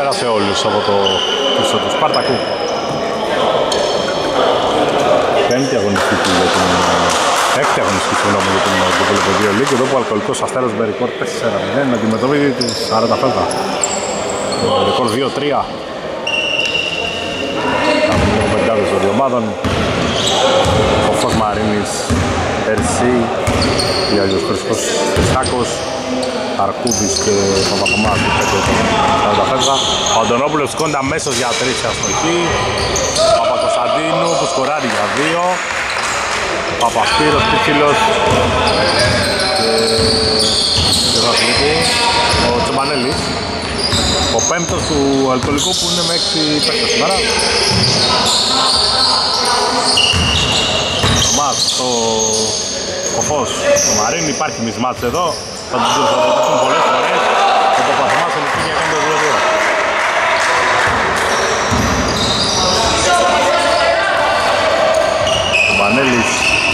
Καλησπέρα σε όλους από το πίσω του Σπαρτακού. Πέμπτη αγωνιστική για την... Έκτη αγωνιστική συγγνώμη για την Κυπριακή Λίγκ. Εδώ που ο Αλκοολικός Αστέρας με ρεκόρ 4-0 αντιμετωπίζει τις 40 φεύγα. Ρεκόρ 2-3. Από λίγο πεντάδες των δύο ομάδων. Ο Φως Μαρίνης, Ερσί, Ιαλιος Χρυσκός Χριστάκος, Αρκούδης και Παπαθωμάς που πέτω τον 40 φεύγα. Ο Αντωνόπουλος σηκώνεται αμέσως για 3 σε αστοχή. Παπακοσταντίνου που σκοράρει για 2. Παπασπύρος, Πίτσιλος και ο Τσομπανέλης. Ο πέμπτος του Αλκοολικού που είναι με 6 παίκτες σήμερα. Ο Μάτς, ο Φως, ο Μαρίνη, υπάρχει μισμάτς εδώ. Θα τους δώσουν πολλές φορές. Ο Παπαθωμάς ελπίζει να κάνει το 2-2. Ο Μανέλης.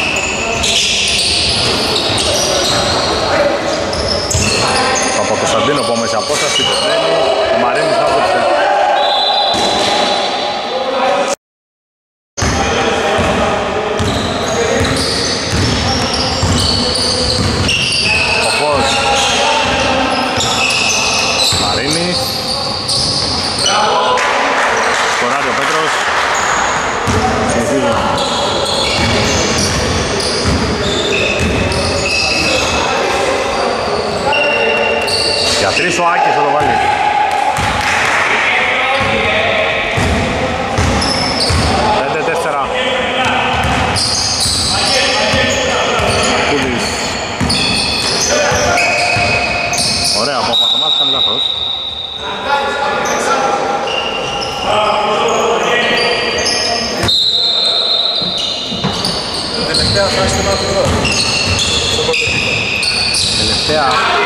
Ο Παπακοσταντίνο από μέσα απόσταση, πετρέλει. Ο Μαρίνης να δείξει. Ο Φως. Μαρίνης. Σκοράρει ο Πέτρος. Συνεχίζει. Για 3 ο Άκης θα το βάλει. Αρκούδης. Ωραία, από Παπαθωμάς κάνει λάθος. Τελευταία φάση του μάτου εδώ. Τελευταία.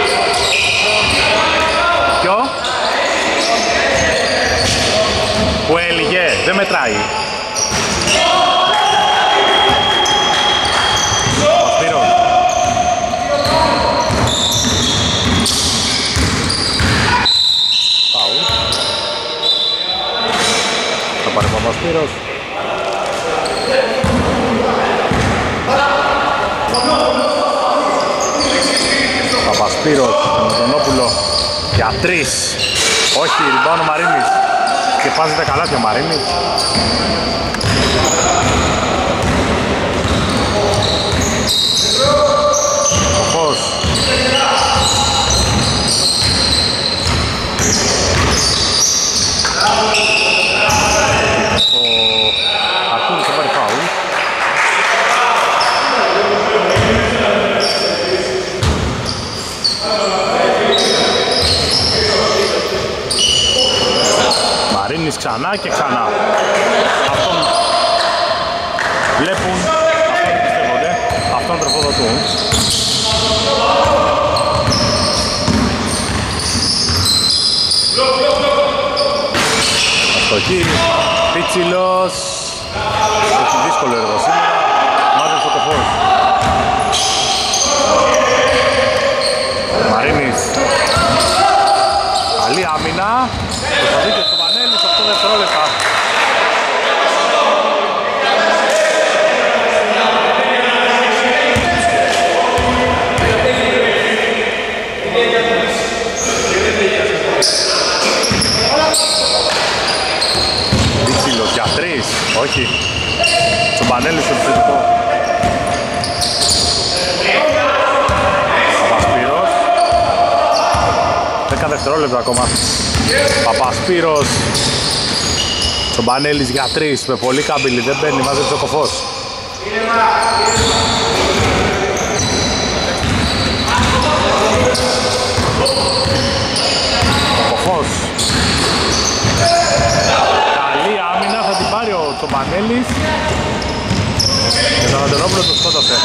Ποιο? Που έλυγε, δεν μετράει. Ο Σπύρος. Πάου. Θα πάρει ο Παπασπύρος. Παπασπύρος, τον Αντωνόπουλο για 3. Όχι, rebound ο Μαρίνης. Και πάζεται καλά και ο Μαρίνης. Ο Φως. Ο Αρκούδης θα πάρει φάουλ. Μαρίνης ξανά και ξανά. Αυτόν βλέπουν, αυτόν πιστεύονται, αυτόν τροφοδοτούν. Αστοχή, Πίτσιλος. Έχει δύσκολο έργο σήμερα. Μάζεψε το Φως. Μαρίνης. Καλή άμυνα. Προσπαθεί και στο Πανέλης, 8 δευτερόλεπτα. Δίξιλος για 3, όχι. Στο Πανέλης στο επιθετικό. Παπασπύρος. 10 δευτερόλεπτα ακόμα. Παπασπύρος. Τσομπανέλης για 3 με πολύ καμπύλη, δεν μπαίνει, μάζεψε ο Κοφός. Ο Κοφός. Καλή άμυνα, θα την πάρει ο Τσομπανέλης. Και τον Αντωνόπουλο το σκότωσε.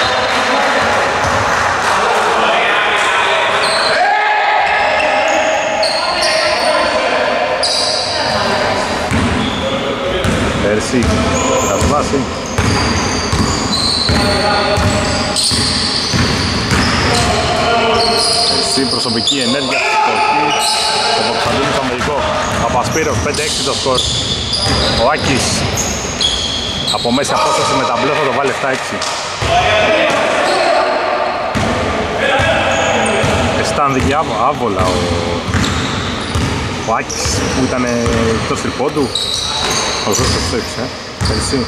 Ερσί, θα το βάσει. Μισή προσωπική ενέργεια στη κορφή. Το Παπασταντίνου στο αμερικό. Παπασπύρος 5-6 το σκορ. Ο Άκης από μέση απόσταση με ταμπλό θα το βάλει 7-6. Αισθάνθηκε άβολα ο Άκης που ήταν εκτός τριπόντου. Ο Ζώστος το έξε, πέρσι.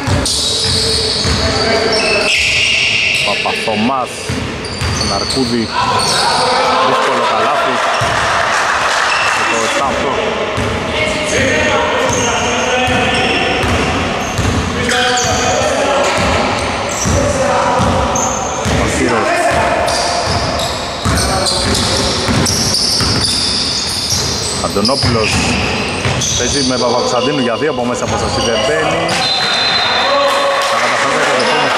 Παπαθωμάς, τον Αρκούδη, δύσκολο καλάθι. Το 7-8. Παπασύρος. Αντωνόπουλος παίζει με Παπακοσταντίνου για 2 από μέσα από σας, δεν μπαίνει. Θα καταφέρει το δεχόμενο.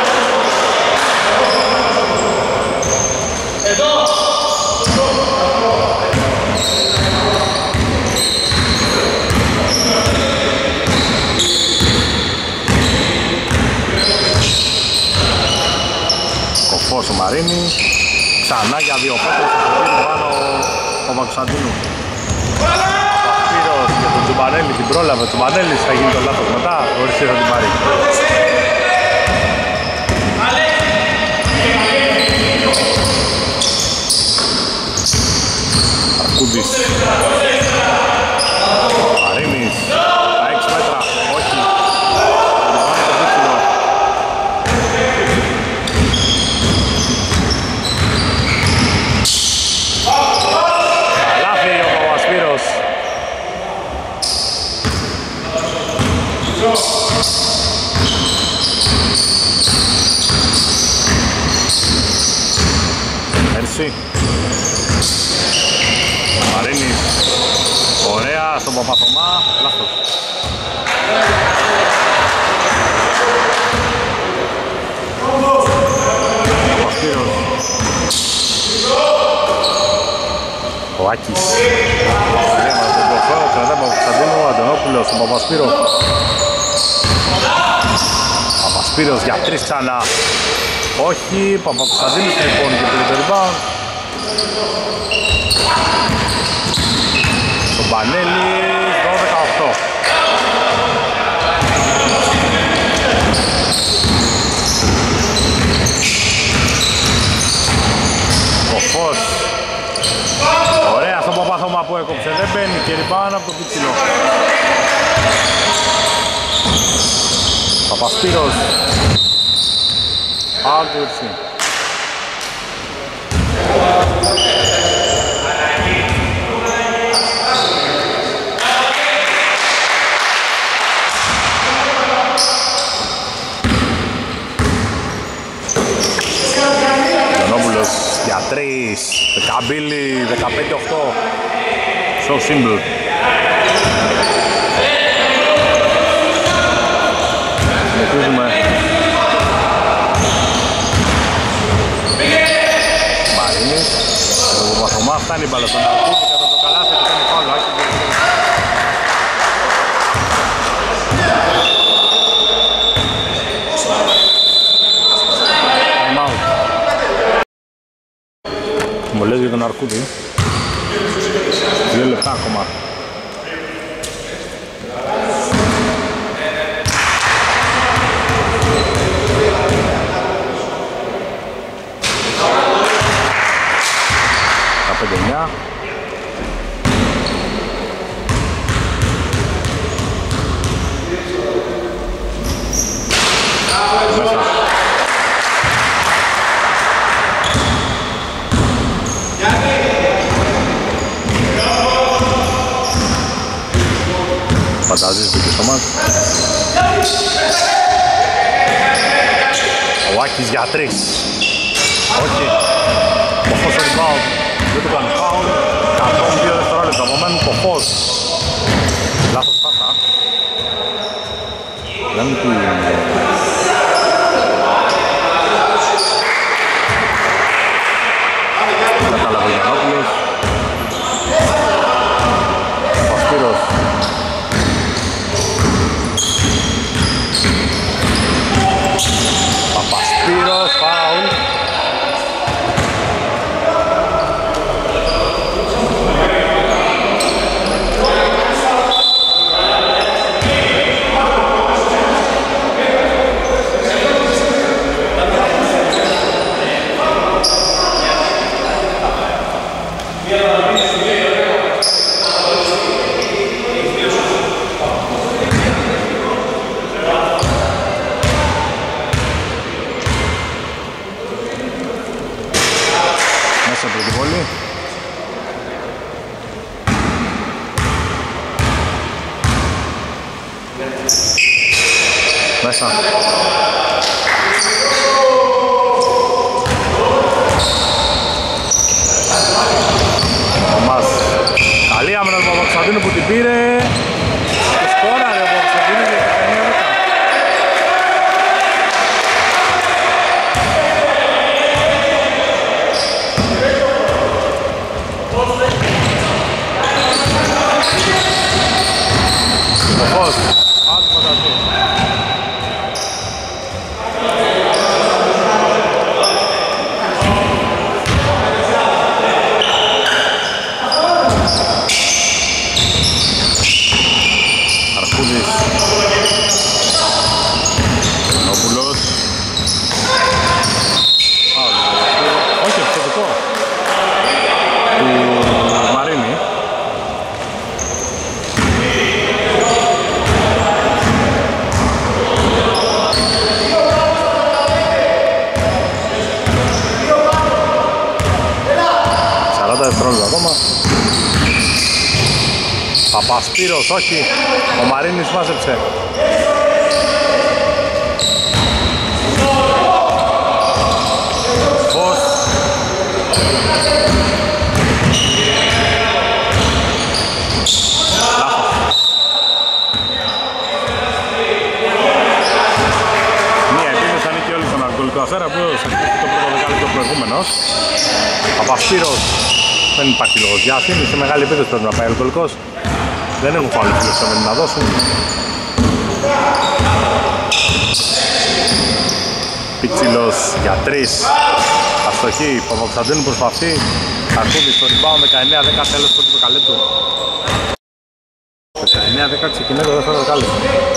Κοφός ο Μαρίνη. Ξανά για 2 πέτρες θα το πήρει πάνω ο Παπακοσταντίνου. Παπασπύρος για τον Τζουμπανέλη, την πρόλαβε ο Τζουμπανέλης, θα γίνει το λάθος μετά, ο Ρισί θα την πάρει. Αρκούδης. Μαρίνης, τα 6 μέτρα, όχι. Καλάθι ο Παπασπύρος. Έρση. Μαρίνης. Ωραία στον Παπαθωμά. Λάθος. Παπασπύρος. Ο Άκης. Ωραία με τον Κοφό. Κρατάει Παπακοσταντίνου. Αντωνόπουλος στον Παπασπύρο. Παπασπύρος για 3 ξανά. Όχι, Παπακοσταντίνου λοιπόν και πήρε το rebound. Το Μπανέλη 12-18. Κοφός. Ωραία στον Παπαθώμα που έκοψε, δεν μπαίνει και rebound από το πίτσιλο. Παπασπύρος. Out to Ερσί. Λονόπουλος για 3. Δεκαμπίλη 15-8. So simple. Συνεχίζουμε. Μαρίνης. Το Παπαθωμά φτάνει η μπάλα στον Αρκούδη κατά το καλάθι και κάνει φάουλ. Time out. Μου λες για τον Αρκούδη. 2 λεπτά ακόμα. Τα 5-9. Μέσα. Φαντάζεις μπήκε στο μάτς. Ο Άκης για 3. Όχι. Κοφός ο rebound. Δεν του κάνει φάουλ. 102 δευτερόλεπτα. Απομένουν Κοφός. Λάθος πάσα. Δεν του... Κατάλαβε ο Γιαννόπουλος. Παπασπύρος. Παπασπύρος, φάουλ. πρώτη βόλη. Μέσα. Ο Μάς. Καλή άμυνα του Παπαξαντίνου που την πήρε. Και σκόραρε ο Παπαξαντίνου για το 19-10. Ο Φως. Άντε φανταστεί. Αρκούδης. Νόπουλος. Όχι, επιθετικό του Μαρίνη. Δευτερόλεπτα ακόμα. Παπασπύρος, όχι. Ο Μαρίνης μάζεψε. Φως. Μία επίθεση θα νίκει όλοι στον Αλκοολικό Αστέρα που έδωσε το πρώτο δεκάλεπτο προηγούμενος. Παπασπύρος. Δεν υπάρχει λόγος για αυτήν, σε μεγάλη επίθεση πρέπει να πάει ο Αλκοολικός. Δεν έχουν φάουλ φιλοσοφία να δώσουν. Πιτσίλος για 3. Αστοχή, Παπαξαντίνου προσπαθεί. Αρκούδης στο rebound, 19-10 τέλος του δεκαλέπτου. 19-10 ξεκινάει το δεύτερο δεκάλεπτο.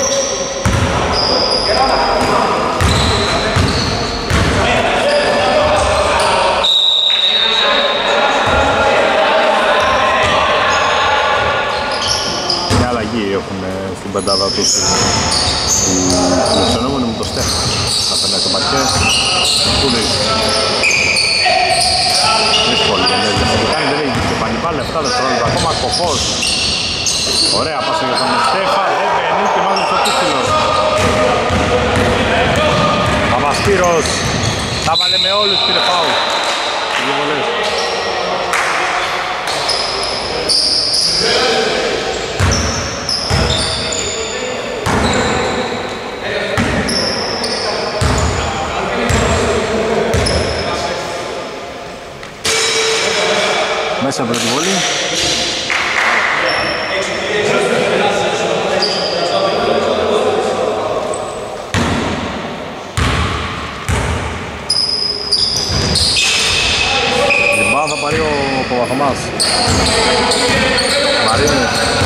Έχουν στην πεντάδα τους οι φιλοξενούμενοι με το Στέφα να περνάει το παρκέ. Κούλης. Δύσκολη ενέργεια θα το κάνει, δεν έχει και πανιπά λεφτά δευτερόλεπτα ακόμα. Κοφός. Ωραία πάσα για τον Στέφα, δεν μπαίνει και μάλλον στο Κούστιλος. Παπασπύρος. Τα βάλε με όλους, πήρε φάουλ. Δύο βολές. Μέσα από την βολή. Λιμπά θα πάρει ο Παπαθωμάς. Μαρίνη.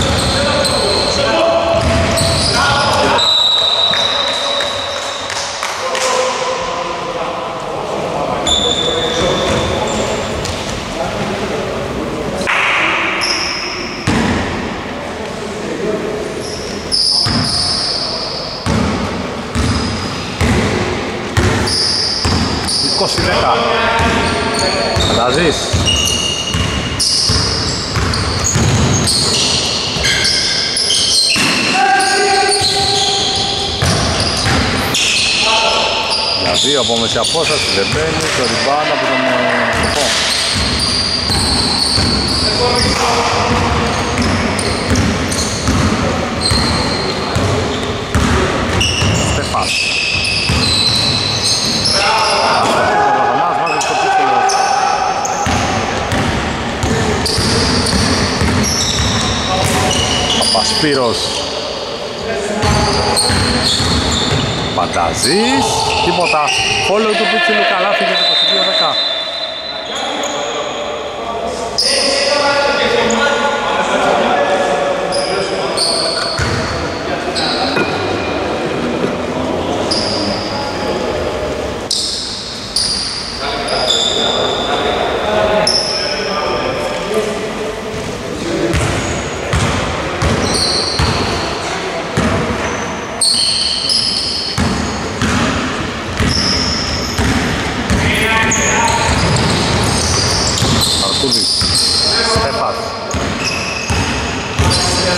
Φανταζείς. Για δύο από μέση απόσταση δεν μπαίνει, το rebound από τον Κοφό. Στεφάς. Παπασπύρος. Φανταζείς. Τίποτα. Follow του Πίτσιλου καλάθι για το 22-10.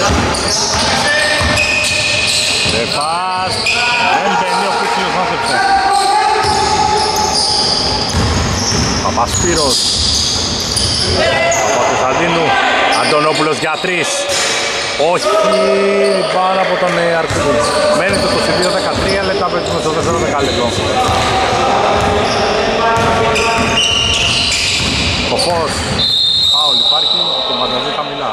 Στεφάς, δεν μπαίνει, ο Πίτσιλος μάθεψε. Παπασπύρος, Παπακοσταντίνου, Αντωνόπουλος για 3. Όχι, πάνω από τον Αρκούδη. Μένει το 22-13 λεπτά παίζουμε στο δεύτερο δεκάλεπτο. Ο Φως, φάουλ υπάρχει, το μανταζεί χαμηλά.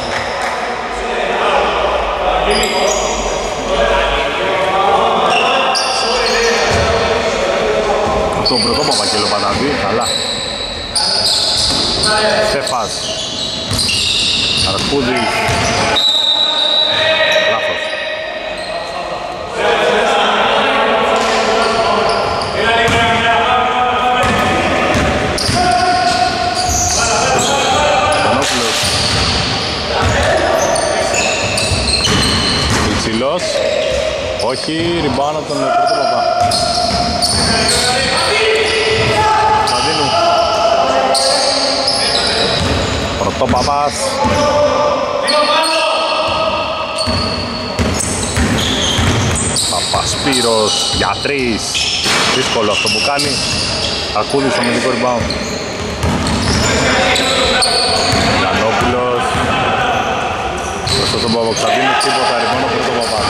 Τον πρωτό Παπακέλο Παναδί, καλά. Στέφας, Αρκούδης, λάθος. Πανόπουλος, Πιτσιλός, όχι, ριμπάουν από τον πρωτό Παπα. Πρωτόπαπας, Παπασπύρος για 3. Δύσκολο αυτό που κάνει. Αρκούδης στο μυντικό rebound. Γιαννόπουλος μπροστά στον Παπακοσταντίνου, τίποτα, ρημόνο Πρωτόπαπας.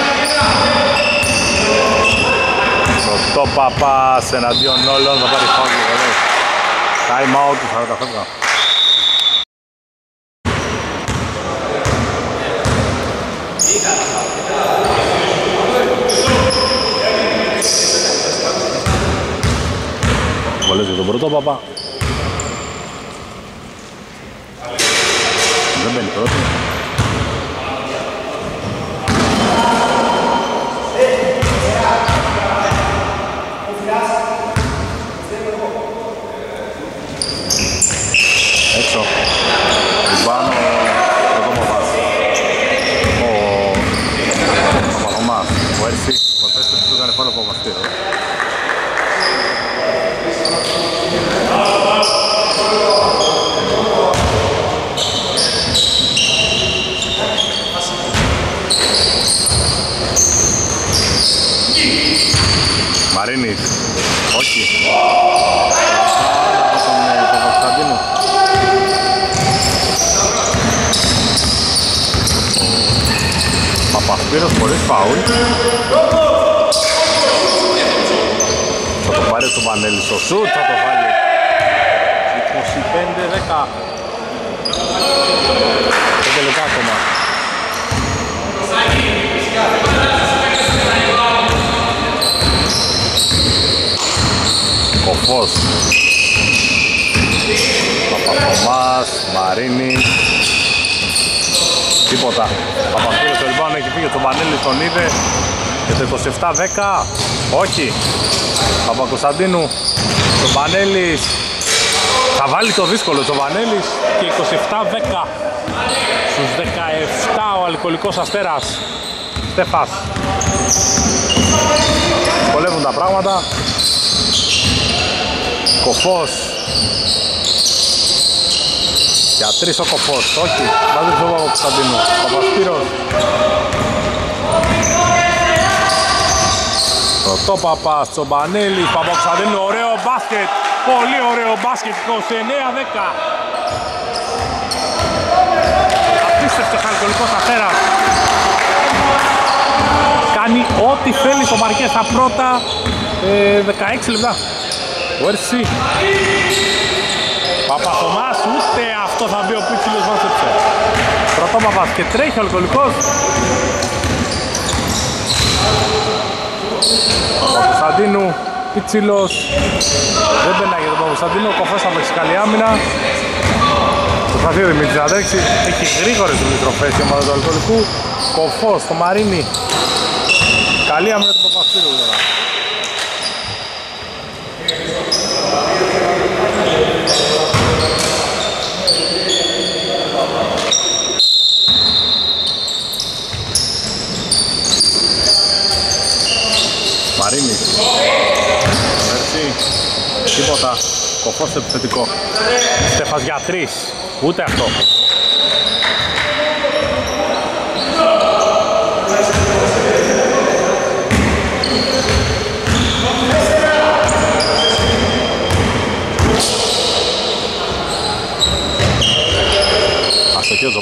Πρωτόπαπας εναντίον όλων, θα πάρει φάουλ. Time out του 40. Βολές για τον Πρωτόπαπα. Δεν μπαίνει πρώτη. Έξω. Ριμπάνω ο Πρωτόπαπας. Ο Παπαγωμάς. Ο Έρση. Ο Τέστος του έκανε φάουλ από Παπαστήρο. Μαρίνης, όχι. Από τον Παπακοσταντίνου. Παπασπύρος χωρίς φάουλ. Θα το πάρει στο Πανέλη στο σουτ, θα το βάλει. 25-10. 5 λεπτά ακόμα. Κοφός, Παπακωμάς, Μαρίνης, τίποτα. Παπασπύρος στο rebound έχει φύγει, τον Πανέλη τον είδε και το 27-10, όχι. Παπακοσταντίνου, τον Πανέλης, θα βάλει το δύσκολο τον Πανέλης και 27-10 στους 17 ο Αλκοολικός Αστέρας. Στέφας, δυσκολεύουν τα πράγματα. Κοφός για 3 ο Κοφός, όχι, βάζει το Παπακοσταντίνου. Παπασπύρος, Πρωτόπαπας, Τσομπανέλης, Παπακοσταντίνου, ωραίο μπάσκετ, πολύ ωραίο μπάσκετ, 29-10. Απίστευτος Αλκοολικός Αστέρας. Κάνει ό,τι θέλει στο παρκέ στα πρώτα 16 λεπτά. Ο Έρση, Παπαθωμάς, ούτε αυτό θα μπει, ο Πίτσιλος μάθεψε. Πρωτόπαπας και τρέχει ο Αλκοολικός. Παπακοσταντίνου, Πίτσιλος, δεν περνάει για τον Παπακοσταντίνου, ο Κοφός θα παίξει καλή άμυνα. Προσπαθεί ο Δημήτρης να τρέξει, έχει γρήγορες επιστροφές η ομάδα του Αλκοολικού. Κοφός, το Μαρίνι, καλή άμυνα του Παπασπύρου τώρα. Μαρίνης, τίποτα, Κοφός στο επιθετικό. Στέφας για 3, ούτε αυτό.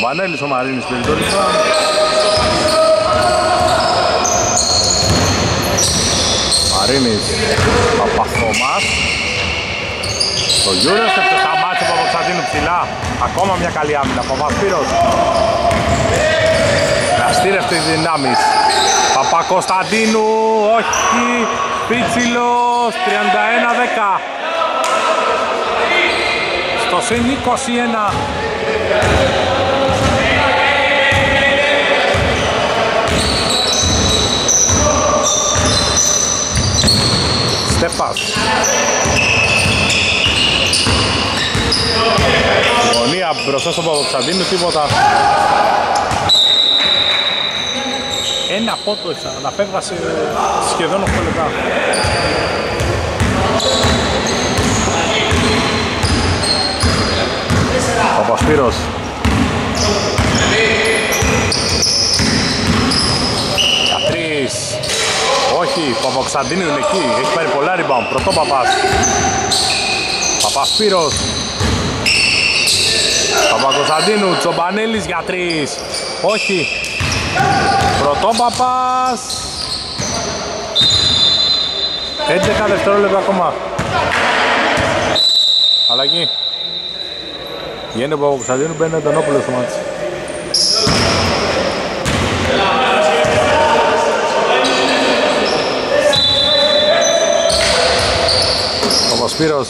Τσομπανέλης, ο Μαρίνης πήρε το rebound. Μαρίνης, Παπαθόμας. Το Γιούρεσεφ και σταμάτησε από Κωνσταντίνου ψηλά. Ακόμα μια καλή άμυνα. Παπασπύρος. Αστήρευτες δυνάμεις. Παπακωνσταντίνου, όχι. Πίτσιλος, 31-10. Στο συν 21. Στέφας. Γωνία μπροστά στον Παπακωνσταντίνου, τίποτα. Ένα πότο αναπέβασε σχεδόν 8 λεπτά. Παπασπύρος. Κατρής. Όχι, Παπακωνσταντίνου είναι εκεί. Έχει πάρει πολλά rebound. Πρωτόπαπας. Παπασπύρος. Παπακωνσταντίνου. Τσομπανέλης για 3. Όχι. Πρωτόπαπας. 11 δευτερόλεπτα ακόμα. Αλλαγή. Βγαίνει ο Παπακωνσταντίνου, μπαίνει ο Αντωνόπουλος στο μάτι. Παπασπύρος.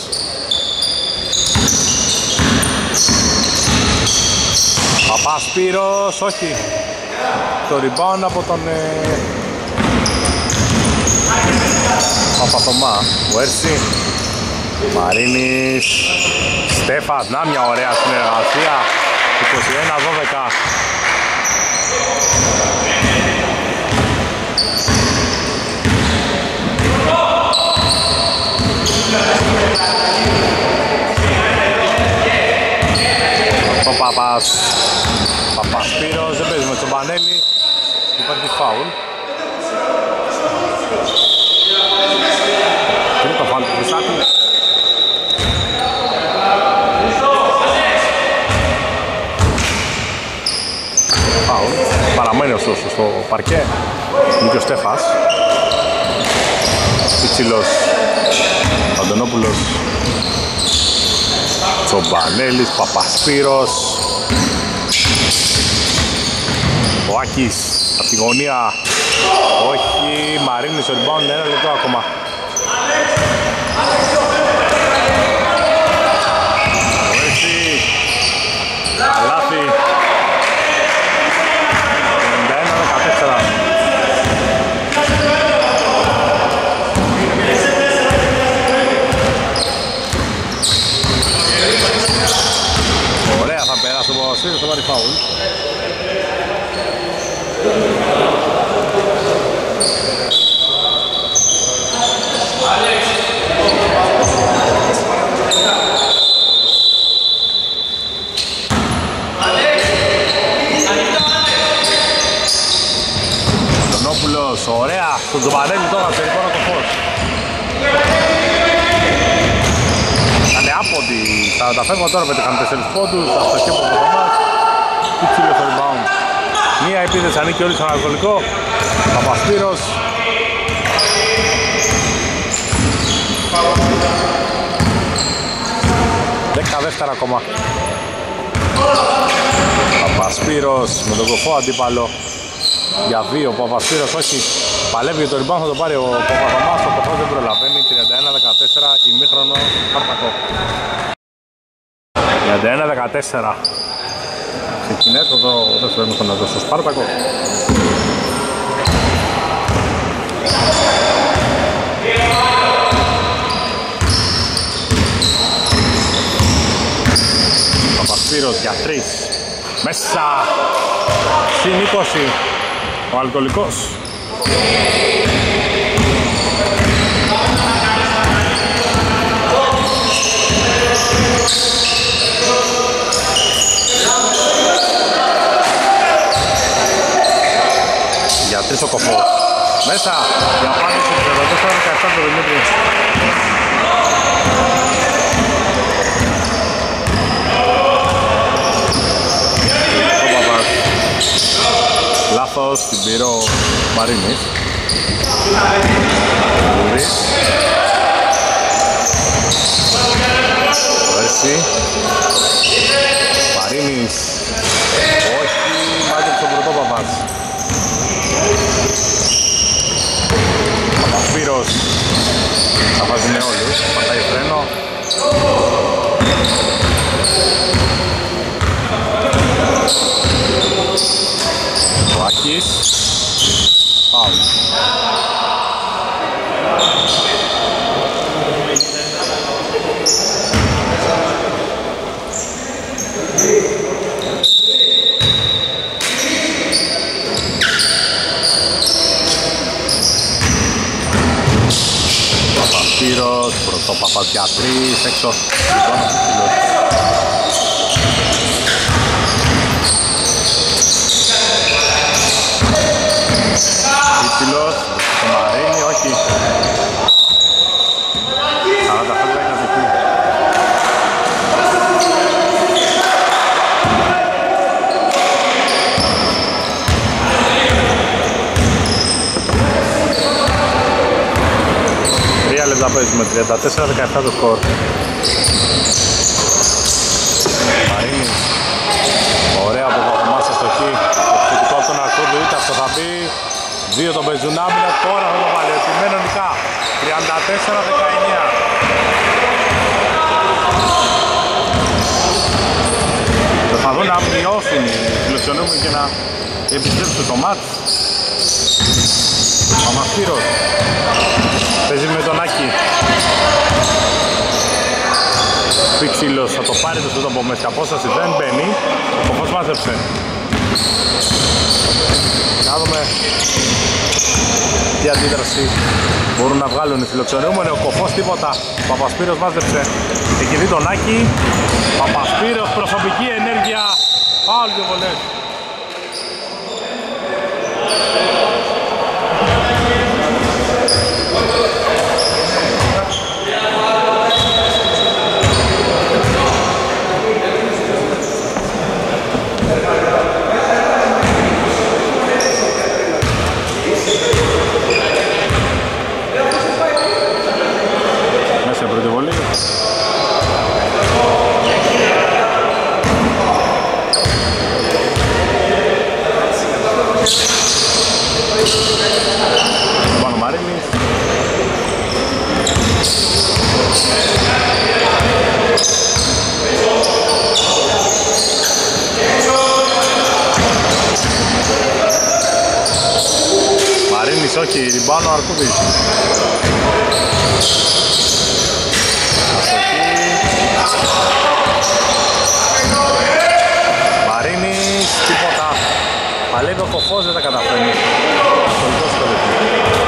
Παπασπύρος, όχι. Το rebound από τον Παπαθωμά. Βουέρση. Μαρίνης. Στέφας, να μια ωραία συνεργασία. 21-12. Ο Παπασπύρος, δεν παίζει με τον Πανέλη. Υπάρχει φάουλ. Τι είναι το φάουλ του Χρυσάκου? Φάουλ. Παραμένει ωστόσο στο παρκέ. Είναι και ο Στέφας. Πιτσιλός. Αντωνόπουλος. Τσομπανέλης, Παπασπύρος. Ο Άκης από τη γωνία. Όχι, Μαρίνης ο rebound, 1 λεπτό ακόμα. Έτσι. Καλάθι. 91-14. Ωραία, θα περάσει ο Παπασπύρος, θα πάρει φάουλ. Αντωνόπουλος, ωραία, στον Τζομπανέλη τώρα, τελικό το φως. Κάνε άποντι, τα φεύγω τώρα, πέτυχαν 4 πόντους, αυτοχή από το Θωμάς. Πιτσίλιο στο rebound. Μία επίθεση ανήκει όλοι στον αλκοολικό. Παπασπύρος. Δέκα δεύτερα ακόμα. Παπασπύρος με τον κοφό αντίπαλο. Για 2 ο Παπασπύρος, όχι. Παλεύει το rebound, θα το πάρει ο Παπαθωμάς. Ο κοφός δεν προλαβαίνει. 31-14, ημίχρονο Σπάρτακο. 31-14. Ξεκινάει το δεύτερο ημίχρονο εδώ στο Σπάρτακο. Παπασπύρος για 3. Μέσα. Συν 20. Ο αλκοολικός. Για 3 ο κοφός. Μέσα. Για απάντηση 34-17 το Δημήτρη. στην Πύρο Μαρίνης. Λούρης. Βέρση. Μαρίνης. Όχι, μάζεψε ο Πρωτόπαπας. Παπασπύρος. Θα βάζουμε όλους, πατάει φρένο. Ο Άκης. Φάουλ. Παπασπύρος, Πρωτόπαπας για 3, έξω. Πίτιλος, στο Μαρίνι, όχι. 45 κατοχή. Λεπτά παίζουμε, 34-17 το σκορ. Μαρίνης. Ωραία από Παπαμάς αστοχή. Επιθετικό από τον Αρκούδου, είτε αυτό θα μπει. 2 τον παίζουν άμυνα, τώρα θα το βάλει. Επιμένω νικά. 34-19. Προσπαθούν να μειώσουν οι φιλοξενούμενοι και να επιστρέψουν το μάτς. Παπασπύρος. Παίζει με τον Άκη. Πίξιλος θα το πάρει το σούτ από μέσα απόσταση, δεν μπαίνει. Ο Κοφός μάζεψε. Να δούμε τι αντίδραση μπορούν να βγάλουν οι φιλοξενούμενοι. Ο Κοφός τίποτα. Παπασπύρος μάζεψε. Έχει δει τον Άκη. Παπασπύρος, προσωπική ενέργεια. Φάουλ δύο βολές. Μέσα πρώτη βολή. Πάνω Μαρίνης. Μαρίνης όχι, ριμπάνω Αρκούδης. Μαρίνης, τίποτα. Παλεύει ο Κοφός, δεν τα καταφέρνει. Ασχολικός στο λεπτό.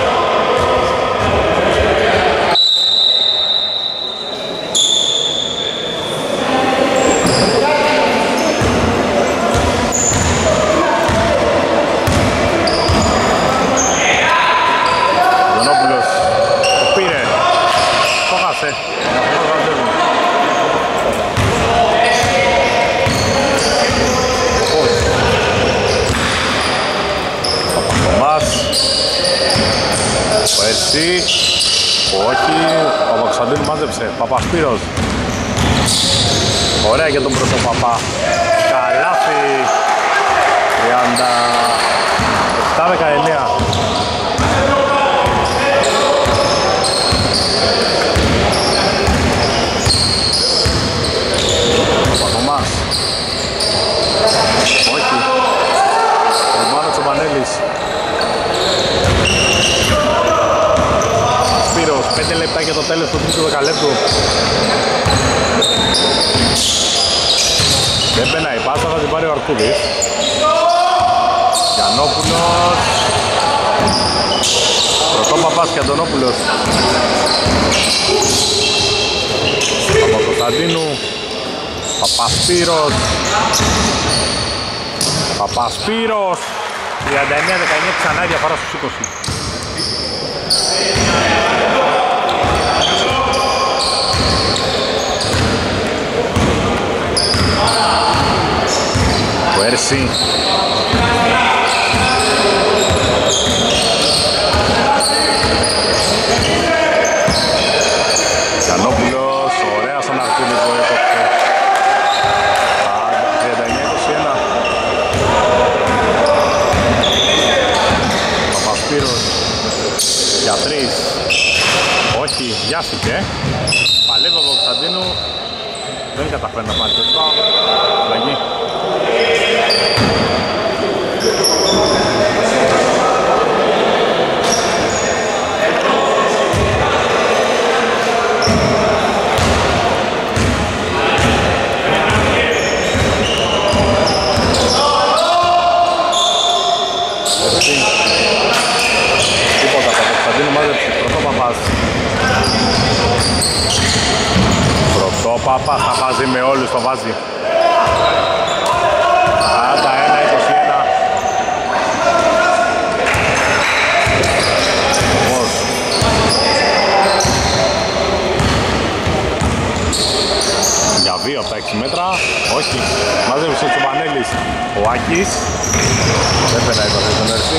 Γιαννόπουλος, το πήρε. Το χάσε. Πέρσι, όχι, ο Παπαξαντίνου μάζεψε, Παπασπύρος. Ωραία για τον Πρωτοπαπά. Καλάθι. 37-19. Παπαθωμάς. Όχι. Ρουμάνο Τσομπανέλης. 5 λεπτά για το τέλος του τρίτου δεκαλέπτου. Δεν πέναει πάσα, θα την πάρει ο Αρκούδης. Γιαννόπουλος. Πρωτόπαπας και Αντωνόπουλος. Παπακοσταντίνου. Παπασπύρος. Παπασπύρος. 39-19 ξανά η διαφορά στους 20. Πέρσι. Χάθηκε. Παλεύει από Κωνσταντίνου. Δεν καταφέρει να πάρει το σπάου. Λαγή. Τίποτα από Κωνσταντίνου, μάζεψε Πρωτόπαπας. Πρωτόπαπας θα βάζει με όλους, το βάζει. 41-21. Όμως για 2 από τα 6 μέτρα, όχι, μάζεψε ο Τσομπανέλης. Ο Άκης δεν περνάει το τον Ερσή.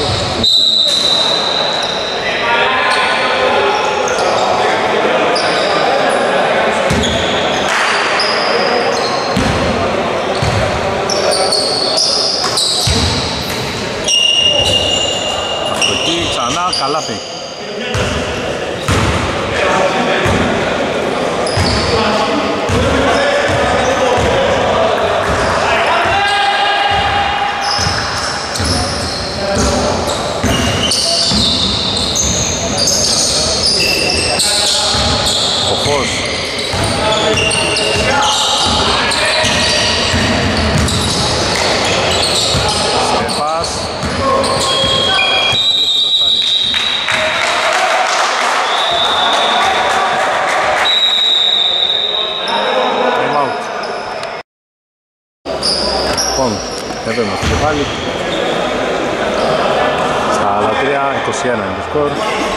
Αστοχή, ξανά, καλάθι. Κοφός. Στεφάς. Έλειψε το τσάρι. Time out. Λοιπόν, εδώ είμαστε και πάλι. Στα άλλα 3, 21 είναι το σκορ.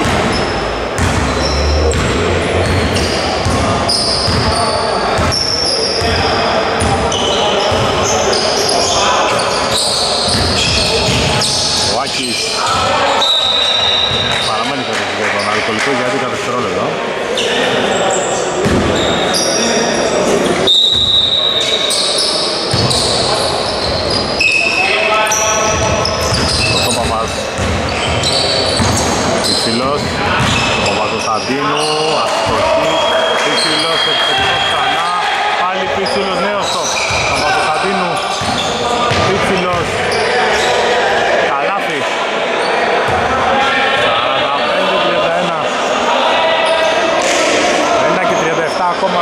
Ο Άκης παραμένει κατά τον αλκοολικό για 11 δευτερόλεπτα. Ο Παπάς Πιτσιλός, ο Παπακοσταντίνου, αστοχή, Πιτσιλός, επιθετικός ξανά, πάλι Πιτσιλός, νέο στοπ, ο Παπακοσταντίνου, Πιτσιλός, καλάθι, 45-31, 1 και 37 ακόμα.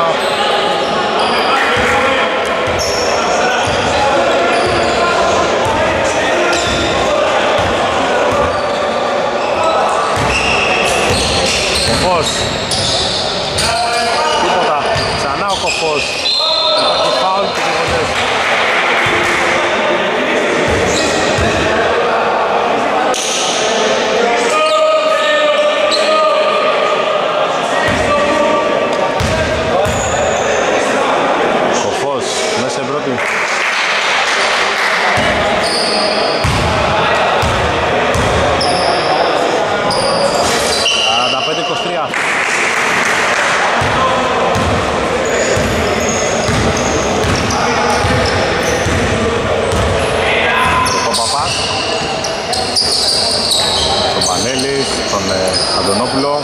Κοφός. Τίποτα. Ξανά ο Κοφός. Υπάρχει φάουλ και βολές. Κοφός. Μέσα πρώτη. Τον Αντωνόπουλο.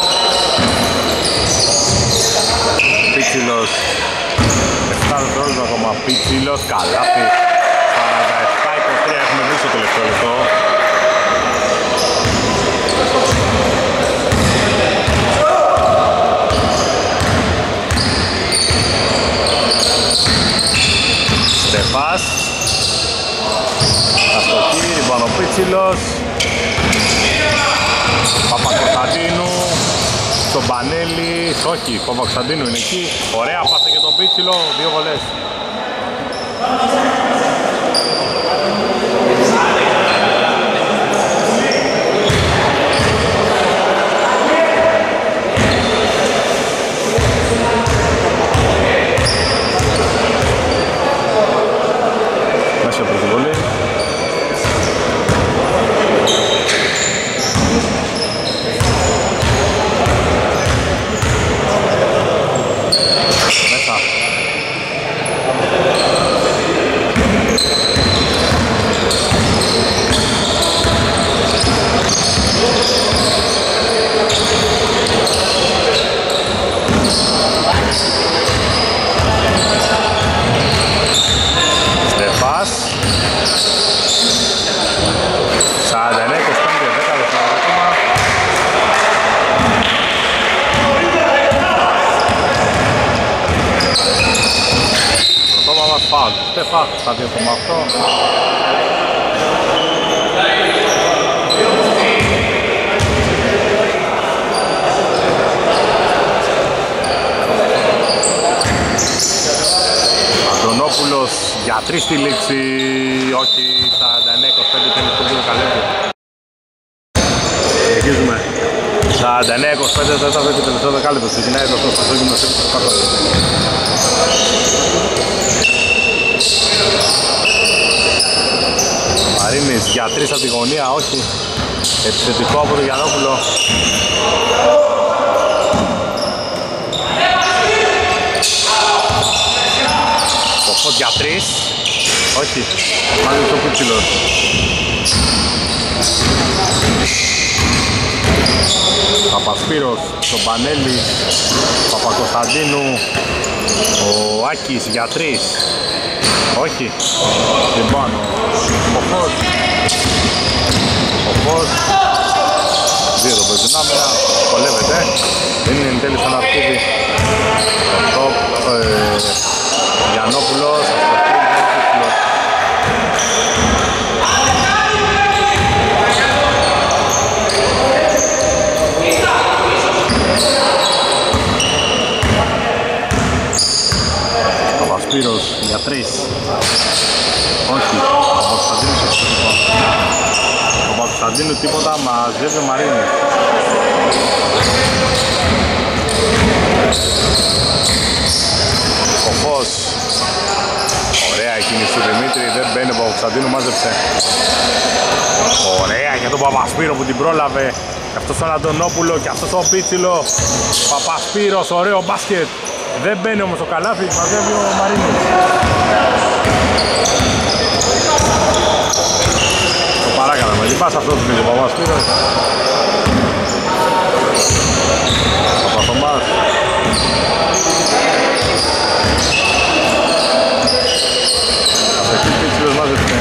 Πίτσιλος 7 δευτερόλεπτα ακόμα. Πίτσιλος, καλάθι. 47-23 έχουμε βρει στο τελευταίο λεπτό. Στεφάς. Αστοχή, ριμπάνω Πίτσιλος. Παπακοσταντίνου, στον Πανέλη, όχι, Παπακοσταντίνου είναι εκεί, ωραία πάσα και τον Πίτσιλο, 2 βολές. Μέσα από τη βολή. φάουλ του Στέφα στα 2,8. Αντωνόπουλος για 3 στη λήξη, όχι, 49-25 τελικό δύο καλέπιο. Συνεχίζουμε. 49-25 τέταρτο και τελευταίο δεκάλεπτο, ξεκινάει το στο γυμναστήριο του Σπάρτας. Μαρίνης για 3 από τη γωνία, όχι. Επιθετικό από τον Γιαννόπουλο. Κοφός για 3, όχι, μάλλον το Κούτσιλος. Παπασπύρος, τον Πανέλη, Παπακοσταντίνου, ο Άκης για 3, όχι, λοιπόν, ο Κοφός, δύο το πεζινάμενα, κολλεύεται, δεν είναι εν τέλει στον Αρκούδη, Γιαννόπουλος, Παπασπύρος για 3, όχι, ο Παπασταντίνου τίποτα, μαζεύει ο Μαρίνης. Κοφός, ωραία η κίνηση του Δημήτρη, δεν μπαίνει ο Παπασταντίνου, μάζεψε. Ωραία για τον Παπασπύρο που την πρόλαβε, και αυτός τον Αντωνόπουλο και αυτός τον Πίτσιλο. Παπασπύρος, ωραίο μπάσκετ. Δεν μπαίνει όμως το καλάθι, μαζεύει ο Μαρίνης. Το παράκανα με την πάσα αυτό του πήγε ο Παπασπύρος. Παπαθωμάς. Αυτός Πίτσιλος μάζεψε.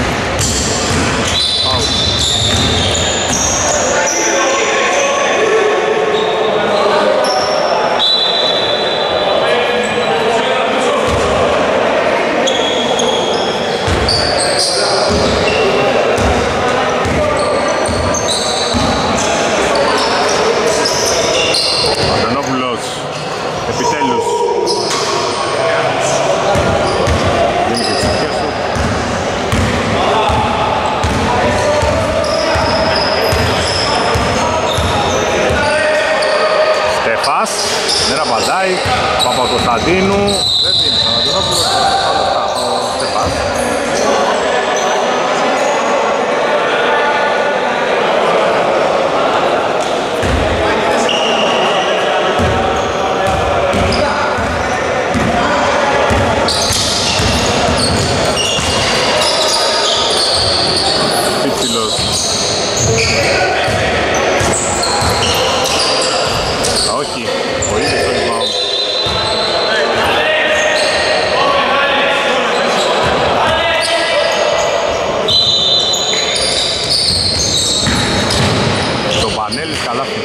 Επιτέλους δίνει και τις αρχές του. Στεφάς, δεν απαντάει. Παπακοσταντίνου, δεν δίνει στον Αντωνόπουλο, όλα αυτά ο Στεφάς. Όχι, ο ίδιος το rebound. Το Πανέλης καλάθι.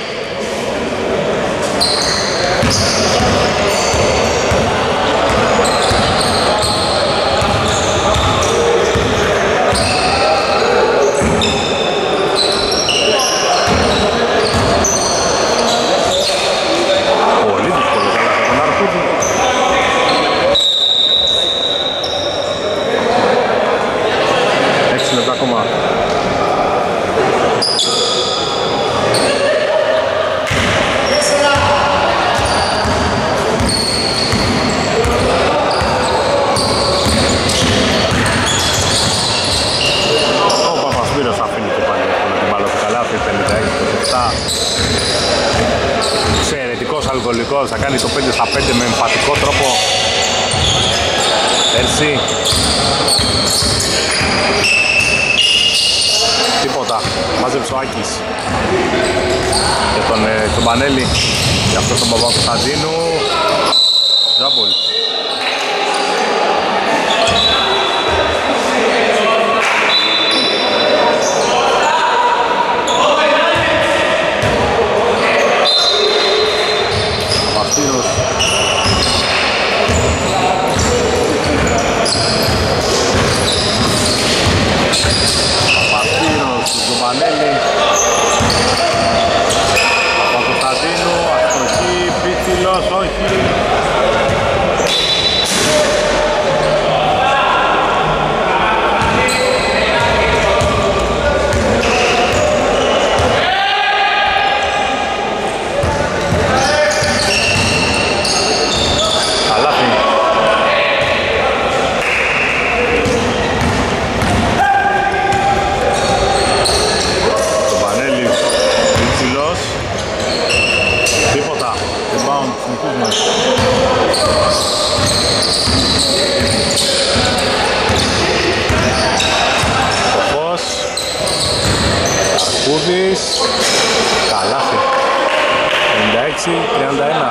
Εξαιρετικός αλκοολικός, θα κάνει το 5 στα 5 με εμφατικό τρόπο. Πέρσι τίποτα, μάζεψε ο Άκης και τον Πανέλη και αυτό τον Παπακοσταντίνου. Τζάμπολ. Παπαστήρος του Τζομπανέλη. Παπακοσταντίνου, αστοχή, Πίτσιλος, όχι. Κούδης, καλάθι, 56-31.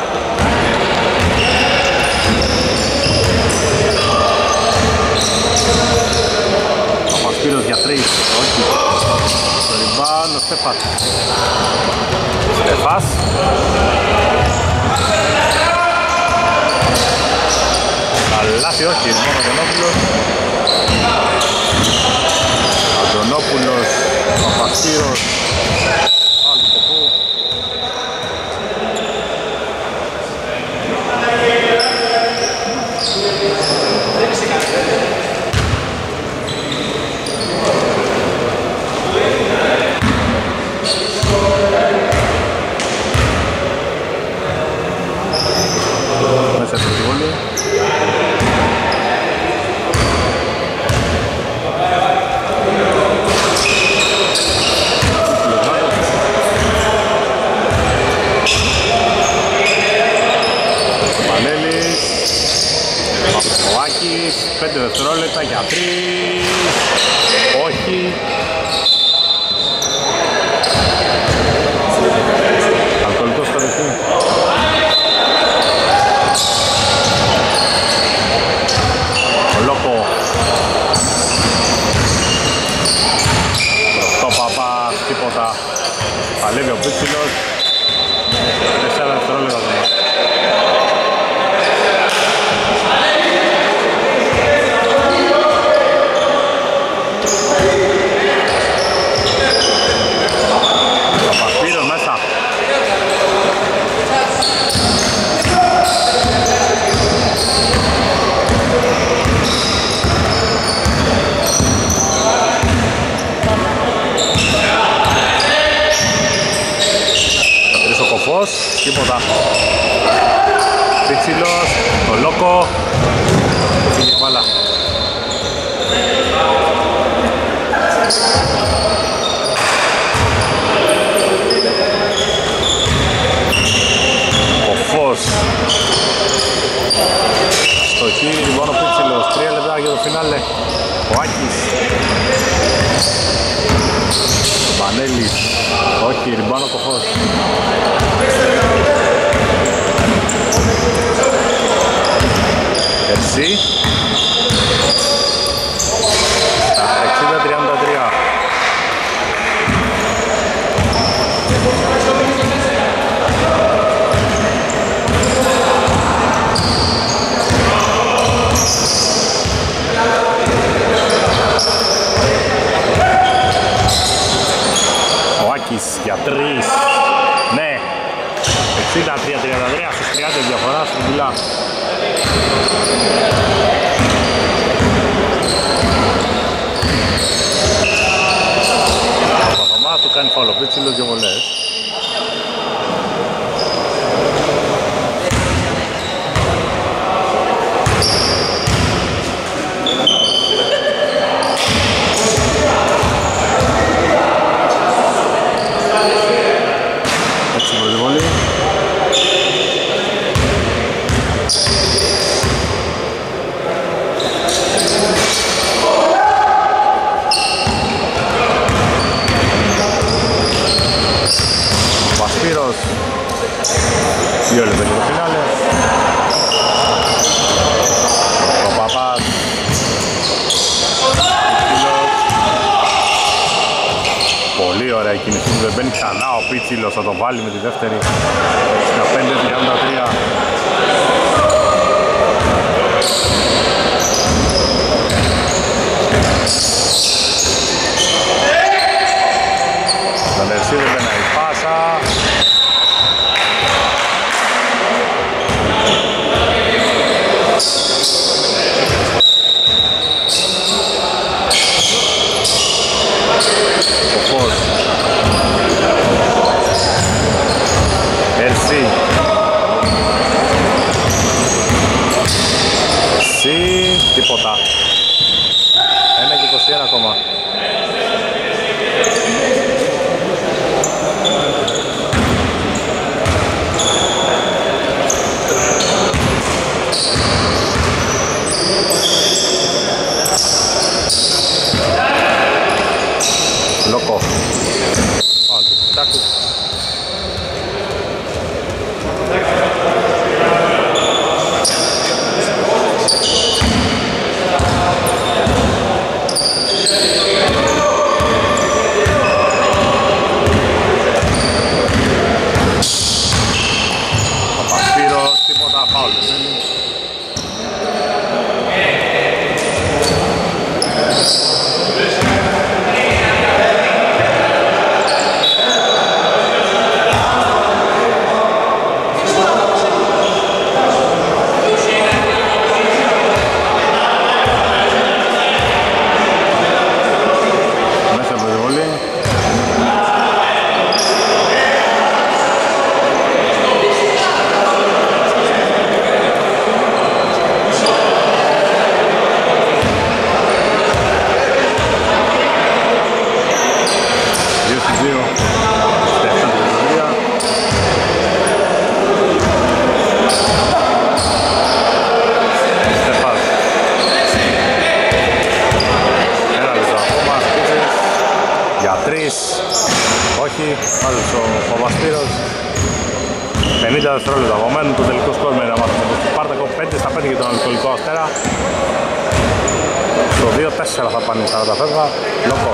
Παπασπύρος για 3, όχι. Στο rebound ο Στέφας. Στεφάς. Καλάθι, όχι, μόνο Αντωνόπουλος. Αντωνόπουλος, Παπασπύρος. Άλλο του κοπού. Μέσα από τη βόλη. Παπακοάκης, 5 δευτερόλεπτα για 3. Όχι. Αλκοολικός κατευθύν. Ο Λόκο. Το Παπάς, τίποτα. Παλεύει ο Πίτσιλος. 4 δευτερόλεπτα. Παπασπύρος μέσα. Τρεις ο Κοφός, τίποτα. Πίτσιλος, το Λόκο. Φύγει η μπάλα. Κοφός. Στο χείρι, λοιπόν ο Πίτσιλος. 3 λεπτά για το φινάλε. Ο Άκης. Πανέλης. Όχι, ριμπάνω Κοφός. Ερσί. Στα 60-33. Ο Άκης για 3. Ναι. 63-33 στους 30 διαφορά στην Βιλά. Ο Παπαμάς του κάνει φάουλ, ο Πίτσιλος 2 βολές. Έτσι πρώτη βολή. Πασπύρος. 2 λεπτά για το φινάλε. Ο Παπάς. Πολύ ωραία η κίνηση του, δεν μπαίνει ξανά ο Πίτσιλος, θα το βάλει με τη δεύτερη. 15-33. Ερσή, τίποτα. 1 και 21 ακόμα. Λόκο. Τσάκου. Παπασπύρος, τίποτα, φάουλ. Όχι, μάζεψε ο Παπασπύρος. 50 δευτερόλεπτα απομένουν, το τελικό σκορ με ένα μάθημα του Σπάρτακο. 5-5 για τον Ανατολικό Αστέρα. Στο 2-4 θα πάνε τα φεύγα. Λόκο.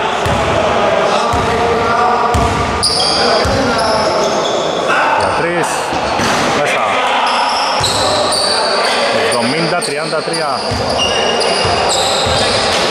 Για 3. Μέσα. 70-33.